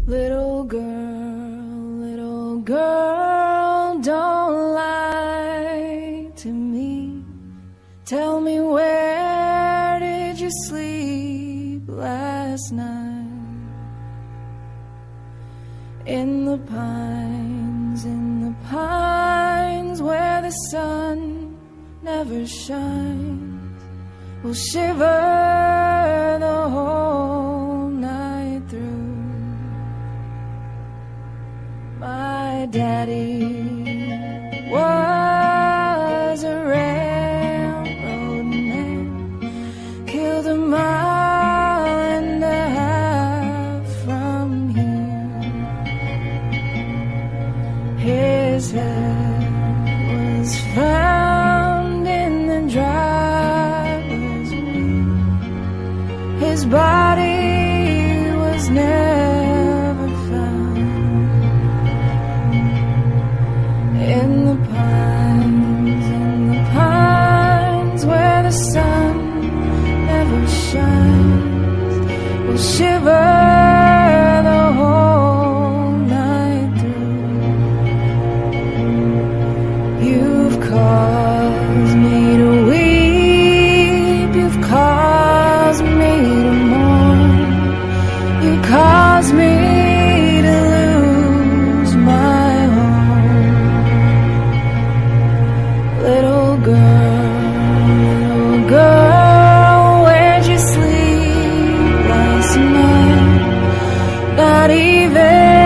Little girl, don't lie to me. Tell me, where did you sleep last night? In the pines where the sun never shines. We'll shiver the whole night through. My daddy was a railroad man, killed a mile and a half from here. His head was found in the driver's wheel. His body was never found. In the pines where the sun never shines, we'll shiver the whole night through. You've caused me to weep, you've caused me to mourn, you caused me to lose my home. Little girl, where'd you sleep last night? Not even